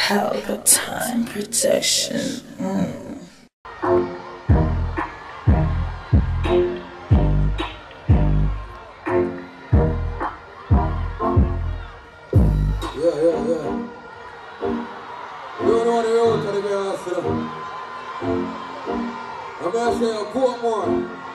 Palpatine protection. Yeah. You don't know the road to the girls, you know. I'm going to say a quote more.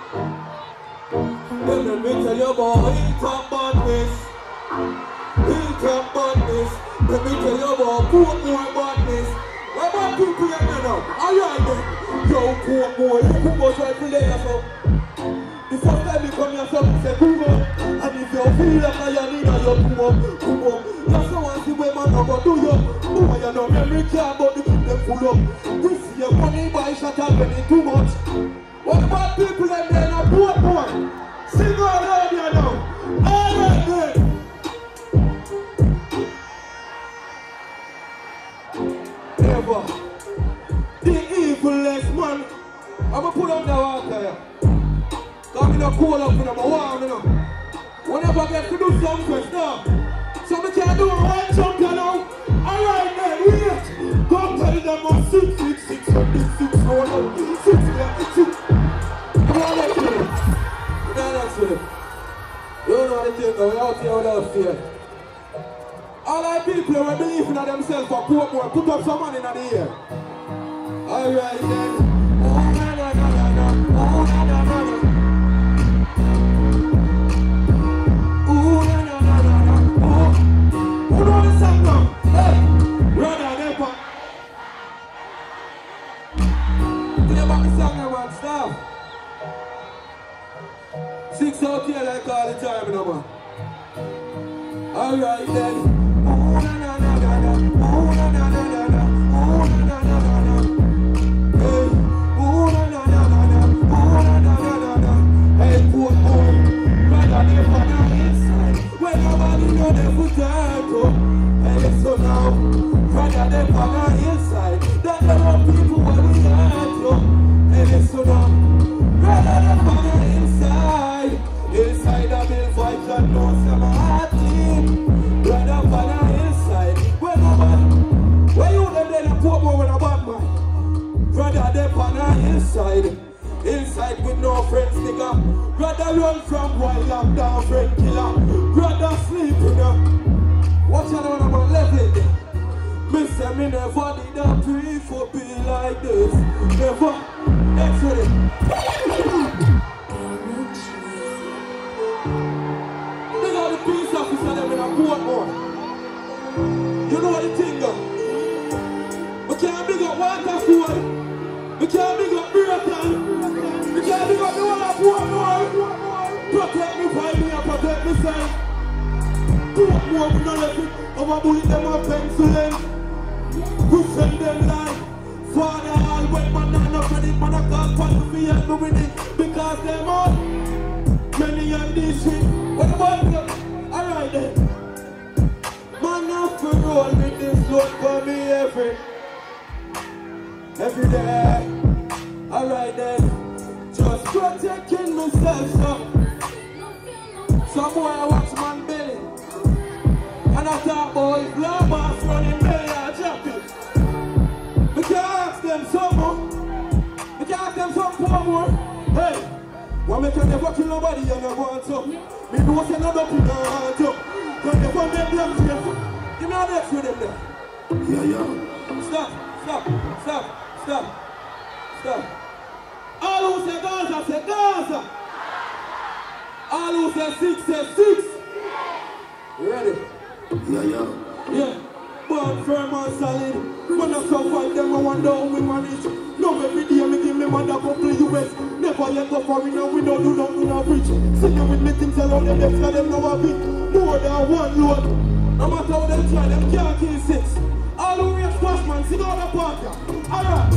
Let me tell you about Hilltop Badness. Hilltop Badness. Let me tell you about quote more badness. What about people here now? Alright then. Yo, quote more. You come out right for later, so. The first time you come here, something say, come on. And if you feel like you need a, you come up. That's how I see where man go do you. Oh, you know, memory care about the keep them full up. This year, money buy shut up when it's too much. What about people that they in a boat boy? Sing all out here now. All right then. Ever. The evilest man. I'ma put on the water here. I'm in a cold up and I'm warm, you know. Whenever I get to do something, now. So we can't do one jump, you know. Alright then, wait. Go tell them on 666, 6, 6. Come on, let's do it. You know the thing, though. We're out here without fear. All our people who believe in themselves for Portmore, put up some money in the air. Alright then. Stop. 6 out here like all the time, you know, man. Alright then. Hey, poor boy. Rather than on the inside. When nobody know them for time, hey, so now. Rather than on the inside. That there are people where we at, yo. So now, rather than on the inside, inside of the vibes and no some hard team. Rather than on the inside, when nobody, where you them there and put more with a bad man. Rather than on the inside with no friends, nigga. Rather run from wild lockdown, friend killer. Rather sleep, you know. Watch out on about level. Me say me never did a pray for be like this. Never. Next with it. These are the police officers that in a court more. You know what the thing though? We can't big up Waterfall. We can't big up Britain. We can't big up the whole of Portmore. Protect me for me and protect myself. Portmore, we don't let it. Our bullet them up penciling. We send them like Father, all wet man, not enough credit, man, I can't find me and me winning because they're all many on this shit. What about them? Alright then. Man, I have to roll with this load for me every day. Alright then. Just protecting myself, so. Some boy I watch man belly. And I thought, boy, if Lambas running belly, I'll drop it. We can't ask them some more. We can't ask them some more. Hey, when we can never kill nobody and I want to. Me know what's another thing I want to. When they find them black here, give me a next with them there. Yeah. Stop. All who say Gaza, say Gaza. All who say 6, say 6. You ready? Yeah. Born firm and solid. When I survive them, I wonder how we manage. No, every day me give me man a couple US. Never yet go for we know we don't do nothing in a bridge. See them with me things around them, they tell them now a bit. More than one load. No matter how they try, them can't kill 6. All who reach squash man, sit down the park. Alright.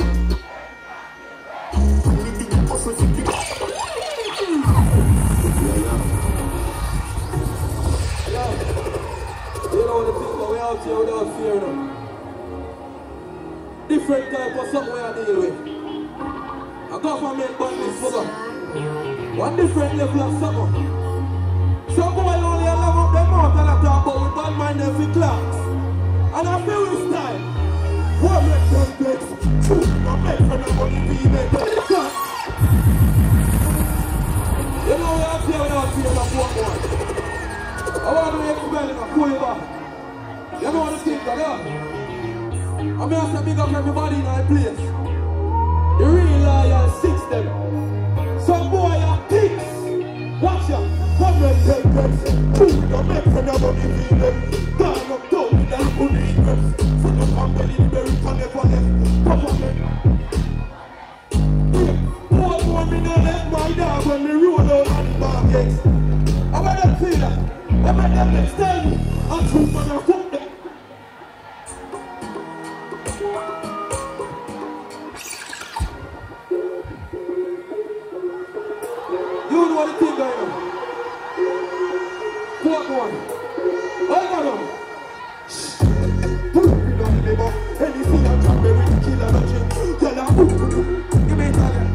You know the thing, but we out here without fear now. Different type of something we are dealing with. A government bandits for them. One different level of something. Some boy only allow up them out and I talk about with bad mind every class. And I feel this time. What make them flex? Not make for nobody be make them flex. You know what I'm saying without fear of what one. I want to make you belly and pull you back. You know what I'm saying, brother? I'm going to big up everybody in my place. The real loyal system. Some boy are pigs. Watch ya. Come and take this. Don't make for nobody be them. Down up down with the little needles. So the family in America never left. Papa them. What one me don't let my dog when me roll out on the markets. I want them feel that. I want them extend me. I'm too man of fuck them. You know what the thing going on? Fourth one. Hold on now. Pull up in on the neighbor. Anything I drop me with the killer and shit. Tell her, give me a target.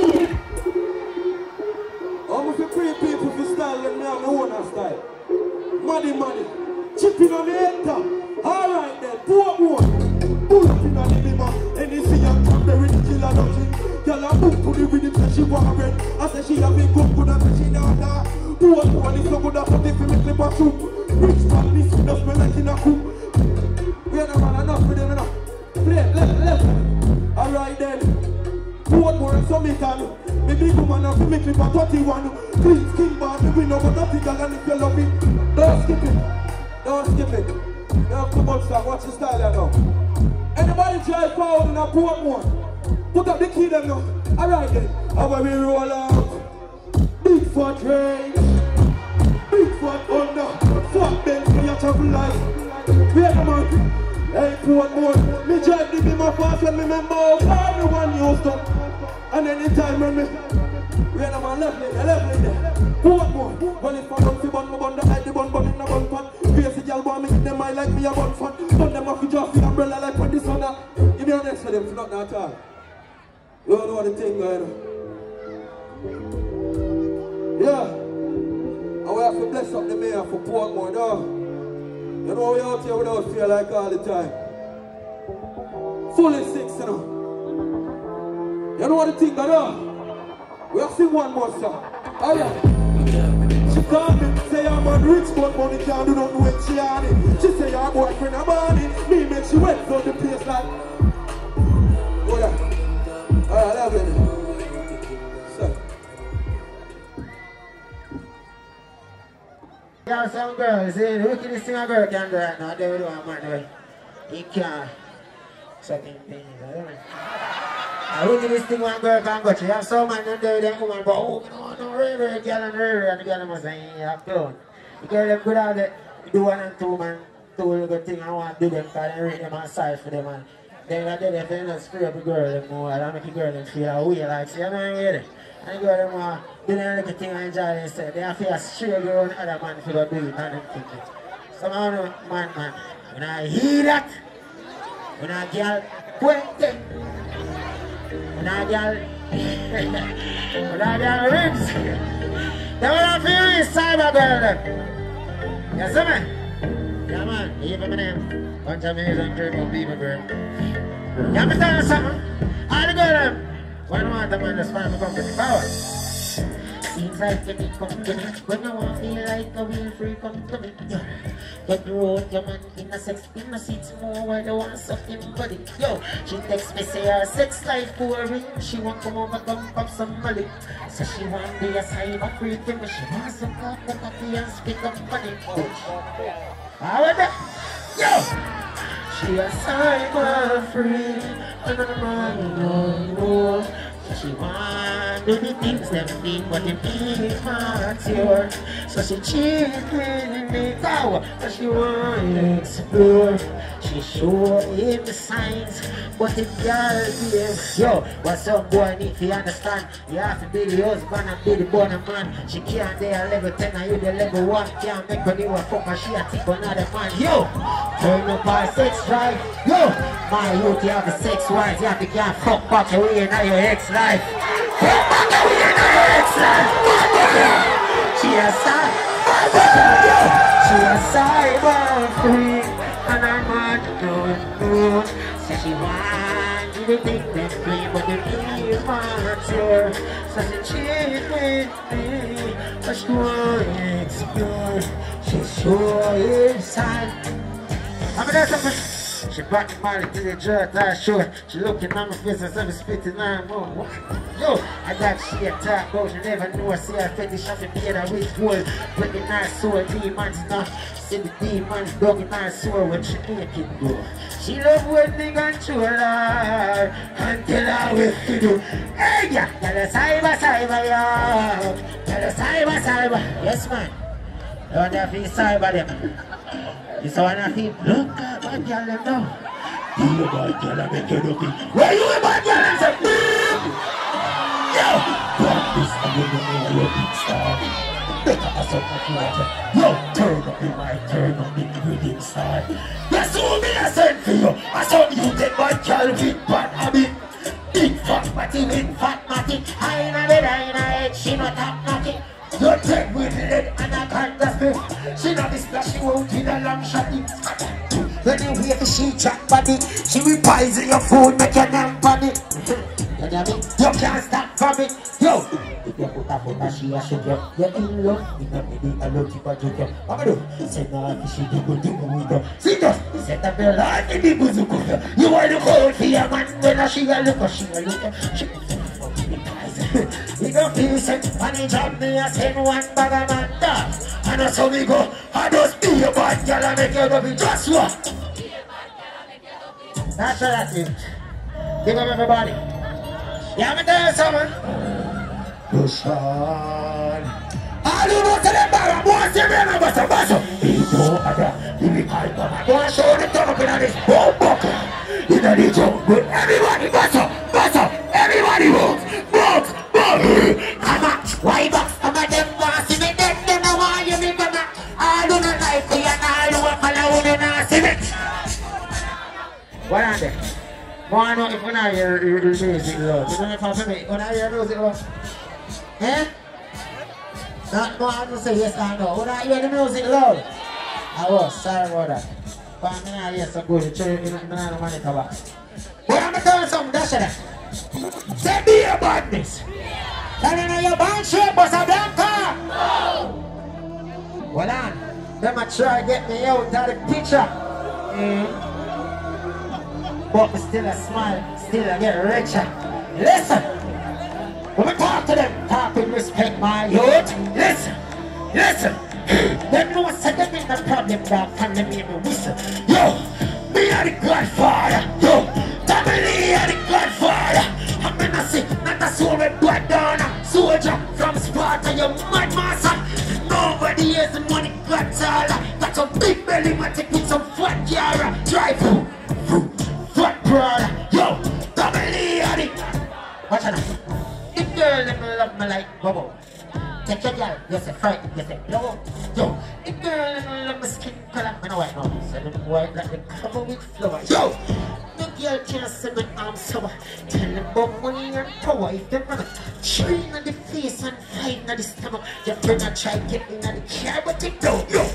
Almost a free people for style and me have my own style. Money. Chipping on the head top. Alright then, fourth one. Pull up in on the neighbor. Anything I drop me with the killer and shit. Tell her, move to the rhythm so she want red. I say she have been good and she not that. Fourth one is so good that for if you make a soup. Rich man, this does smell like in a coop. We are the man enough with them enough. Play, left. Alright then. Fourth one and some metal. Me big woman and me clip a 31. Clean skin bar, me win over nothing, girl, and if you love it, don't skip it. You have to watch that, watch the style there now. Anybody drive forward in a fourth one? Put up the key them now. Alright then. How about we roll out? Big fat range, big fat under, fuck them for your travel life. Wait a man, hey fourth one, me drive the beam of fast when me remember everyone used to. And anytime when me, wait a man, left lane there. Fourth one, well if I don't see bun, my bun, the hide the bun in a bun pan. Crazy girl want me, them I like me a bun fan. But them off the just the umbrella like when the sun up. Give me an next for them, it's not that at all. You don't know what the thing going on. Yeah, and we have to bless up the mayor for Portmore, though. You know we out here without fear like all the time. Fully 6, you know. You know what the thing, though? We have to sing one more song. Oh yeah. She called me, say I'm on rich, but money can't do nothing when she on it. She say her boyfriend a money, me make she wet from the place like. Oh yeah. Alright, love it. Yeah, some girls, the wickedest thing a girl can do right now, they will do a man, he can't certain things, I don't know. The wickedest thing one girl can go to, you have some man them there, them woman, but oh, no, really, girl and the girl must say, yeah, clown. The girl them good at it, do 1 and 2 man, 2 good thing, I want to do them, because they rate them on side for them, and then I did it, they not spray up the girl them more, I don't make the girl them feel a way, like, see, you know what I mean? And the girl them do them little thing and enjoy themselves. They have to feel straight girl and other man for the do it and them thinking. Somehow no man, when I hear that, when I girl puente, when I girl ribs, they will feel this cyber girl them. You see me? Yeah man, you hear my name? Bunch of amazing dream people girl. You understand something? All the girl them. Why don't want the man that's fine to come to the power? Seems like when it come to me, when I want feel like a real free come to me. Get the road, your man in a sex, in a seats more where they want something body. Yo, she text me say her sex life boring. She want come over, come pop some money. So she want be a cyber free to me. She wants some coffee and speak up money. How are they? Yo! She a cyber free. No. She want do the things them think, but them ain't mature. So she cheating me now, but she want to explore. She show him the signs, but it can't be them. Yo, what some boy need to understand? You have to be the husband and be the born man. She can't there level 10 and you the level 1. Can't make her new fuck her, she a tip another man. Yo, turn up our sex drive. Yo, my youth, you have the sex wise, you have to can't fuck back away in your ex life. Fuck back away in your ex life. She a cyber free, and I'm want to. Say she want you to think that free, but the real wants her. So she cheat with me, but she won't explore. She's sure inside. I'm gonna do something. She brought the body to the jerk last show. She looking at my face and I'm spitting on more. Yo, I got shit talk about you never know. I see her fetish of the beard I with gold. Breaking her soul, demons now. See the demons dug in her soul when she make it go. She love when they control her and tell her what to do. Hey, yeah, tell her cyber, yo. Tell her cyber. Yes, man. Don't have to cyber them. This one I feel, look at my girl them now. You bad girl, I make you looking. Where you a bad girl and say, yo! Practice and you know you're a big star. Better as up my water. Yo, turn up the mic, turn up the reading star. That's all me I send for you. I saw you get my girl with bad habit. Big fat matty, big fat matty. I ain't a bed, I ain't a head, she not top knocking. You're dead with lead and I can't just spit. She not be splashing out in a long shotty. When you hear the she chat body, she will poison your food, make your name on it. You know me? You can't stop from it. Yo! If you put a foot and she a shake you, you're in love. You know me, I love you for joke you. What do? Say no, if she diggle with you. See just, set up your life in the buzuku. You want to call for your man when she a look, she a look. She we go peace and he drop me a send one bag of man dog. And that's how we go. I just be a bad girl and make you go be just what? That's what I think. Give up everybody. Yeah, I'm tell you something. Push on. All you know to them barra, boy, see me and I'm a basso. He's no other. He be called mama. Go and show the tongue up in this whole buckle. In the jungle, everybody basso. Everybody moves. Come on, why box? Come on, them boss, see me dead, them no want you, me come on. I do not like you, and I do not follow you, not see me. What are they? I know if when I hear music loud. You know if I'm me, when I hear music loud. Eh? Not no, I don't say yes or no. When I hear the music loud. I was, sorry about that. But I'm not hear so good, the children, I'm not money to back. But I'm going to tell you something, that's it. Say be a badness. Can you know your band shape was a black car? No! Well on, them a try to get me out of the picture. But me still a smile, still I get richer. Listen! When we talk to them, talk with respect, my youth. Listen! Them know say them in the problem, dog, and them hear me whistle. Yo! Me are the Godfather! Yo! Family are the Godfather! I'm in a sick, not a soul with blood down. Soldier from Sparta, you mad master. Nobody has the money, God's all. Got some big belly, man, take with some fat car. Drive fat brother. Yo, family are the. Watch out. The girl them love me like bubble. Take your girl, you say frightened, you say blow. Yo, the girl them love my skin color. I know white now, so them white like they cover with flowers. Yo. Girl can't see my arms sour. Tell them about money and power. If them run 3 in the face and 5 in the stomach, your friend a try get in the car, but it don't. Yo,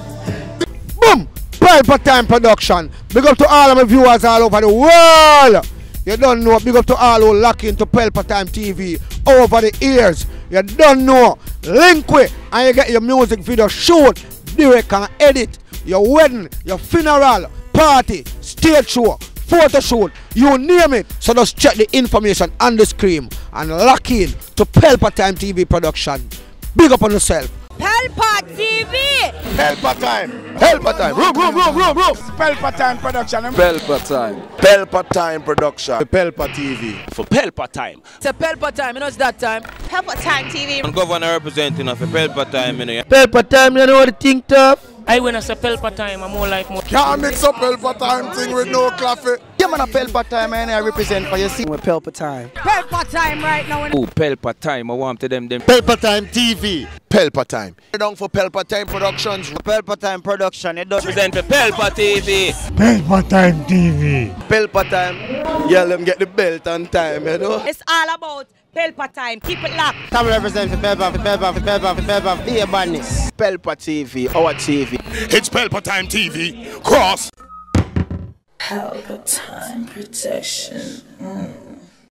boom! Pelpa Time Production. Big up to all of my viewers all over the world. You don't know. Big up to all who lock into Pelpa Time TV over the years. You don't know. Link with and you get your music video shoot, direct and edit. Your wedding, your funeral, party, stage show, photo shoot, you name it. So just check the information on the screen and lock in to Pelpa Time TV Production. Big up on yourself. Pelpa TV! Pelpa Time! Pelpa Time! Room! Pelpa Time Production. Pelpa Time. Pelpa Time Production. Pelpa TV. For Pelpa Time. It's a Pelpa Time, you know it's that time. Pelpa Time TV. I'm governor representing of Pelpa Time. You know. Pelpa Time, you know what the thing tough? I when I say Pelpa Time, I'm more like more. Can't mix up Pelpa Time thing with no coffee. Yeah, man, a Pelpa Time, and I represent for you. See, with Pelpa Time. Pelpa Time right now. Oh, Pelpa Time, I want to them. Pelpa Time TV. Pelpa Time. You're down for Pelpa Time Productions. Pelpa Time Production. It does Represent for Pelpa TV. Pelpa Time TV. Pelpa Time. Yeah, let them get the belt on time, you know. It's all about Pelpa Time. Keep it locked. Come represent for Pelpa, be a badness. Pelpa TV, our TV. It's Pelpa Time TV. Cross. Pelpa Time protection.